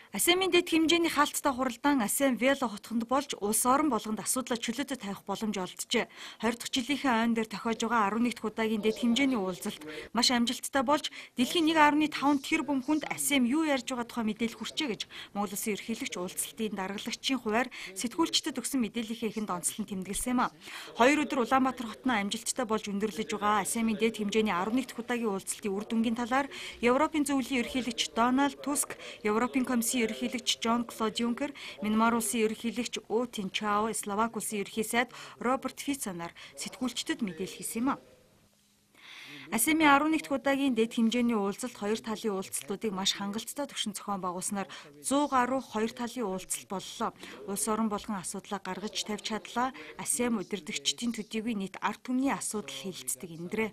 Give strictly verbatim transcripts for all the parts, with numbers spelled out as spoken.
АСЕМ-ийн дэд хэмжээний хаалттай хуралдаан АСЕМ Вело хотхонд болж улс орон болгонд асуудлаа чөлөөтэй тавих боломж олджээ. хоёр дахь жилийнхээ ойн дээр тохиож байгаа арван нэгдүгээр удаагийн дэд хэмжээний уулзалт маш амжилттай болж дэлхийн нэг арван таван тэрбум хүнд АСЕМ юу ярьж байгаа тухай мэдээлэл хүрчээ гэж Монгол Улсын ерөнхийлөгч уулзалтын даргалагчийн хуваар сэтгүүлчдэд өгсөн мэдээллийнхээ эхэнд онцлон тэмдэглэсэн юм а. Хоёр өдөр Улаанбаатар хотноо амжилттай болж өндөрлөж байгаа АСЕМ-ийн дэд хэмжээний арван нэгдүгээр удаагийн уулзалтын үр дүнгийн талаар Европын зөвлөлийн ерөнхийлөгч Дональд Туск, Европын комиссийн ерөнхийлөгч Жон Клод Юнкер, Мянмар улсын ерөнхийлөгч У Тинчао, Словак улсын ерөнхий сайд Роберт Фицо нар сэтгүүлчдэд мэдээлэл хийсэн юм а. АСЕМ-ийн арван нэгдүгээр удаагийн дэд хэмжээний уулзалт хоёр талын уулзалтуудыг маш хангалттай түвшин зохион байгуулснаар зуун гаруй хоёр талын уулзалт боллоо. Улс орон болгон асуудлаа гаргаж тавьж чадлаа. АСЕМ удирдагчдын төдийгүй нийт ард түмний асуудал хэлэлцдэг эндрээ.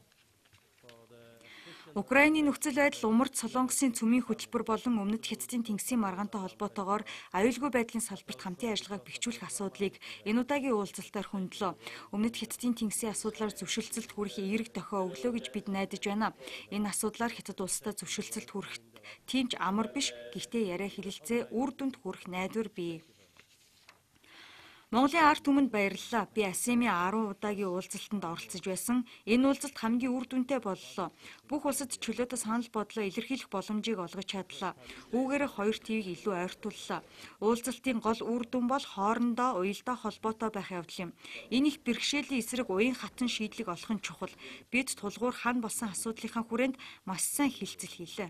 Украиний нөхцөл байдал умард Солонгосын цөмийн хөтөлбөр болон Өмнөд Хятадын тэнгисийн маргаантай холбоотойгоор аюулгүй байдлын салбарт хамтын ажиллагааг бэхжүүлэх асуудлыг энэ удаагийн уулзалтаар хөндлөө. Өмнөд Хятадын тэнгисийн асуудлаар зөвшөлтсөлд хүрэх эерэг дохио өглөө гэж бид найдаж байна. Энэ асуудлаар Хятад улстай зөвшөлтсөлд хүрэхэд тийм ч амар биш, гэхдээ яриа хэлэлцээ үр дүнд хүрэх найдвар бий. Монголын ард түмэнд баярлалаа. Би АСЕМ-ийн арван удаагийн уулзалтанд оролцож байсан. Энэ уулзалт хамгийн үр дүнтэй боллоо. Бүх улсад чөлөөтэй санал бодлоо илэрхийлэх боломжийг олгож чадлаа. Үүгээрээ хоёр тивийг илүү ойртууллаа. Уулзалтын гол үр дүн бол хоорондоо уялдаа холбоотой байх явдал юм. Энэ их бэрхшээлийн эсрэг уян хатан шийдлийг олох нь чухал. Бид тулгуур хан болсон асуудлынхаа хүрээнд маш сайн хилцэл хийлээ.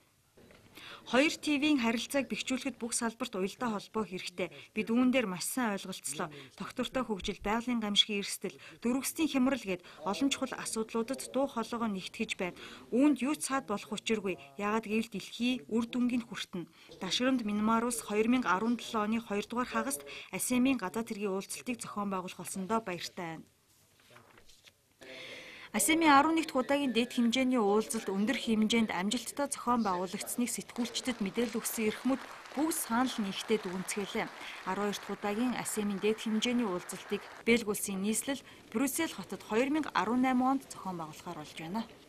Хоёр тивийн харилцааг бэхжүүлэхэд бүх салбарт уялдаа холбоо хэрэгтэй. Бид үүн дээр маш сайн ойлголцлоо. Тогтвортой хөгжил, байгалийн гамшигын эрсдэл, дөрвөсдийн хямрал гээд олон чухал асуудлуудад дуу хоолойгоо нэгтгэж байна. Үүнд юу ч цаад болох учиргүй. Яагаад гэвэл дэлхий үр дүнгийн хүртэнэ. Дашрамд Мянмар улс хоёр мянга арван долоо оны хоёрдугаар хагаст АСЕМ-ийн гадаад хэргийн уулзалтыг зохион байгуулах болсондоо баяртай байна. АСЕМ-ийн арван нэгдүгээр удаагийн дэд хэмжээний уулзалт өндөр хэмжээнд амжилттай зохион байгуулагдсныг сэтгүүлчдэд мэдээлэл өгсөн эрхмүүд бүгд санал нэгтээ дүгнцгэлээ. арван хоёр дахь удаагийн АСЕМ-ийн дэд хэмжээний уулзалтыг Бельги улсын нийслэл Брюссель хотод хоёр мянга арван намын онд зохион байгуулахаар болж байна.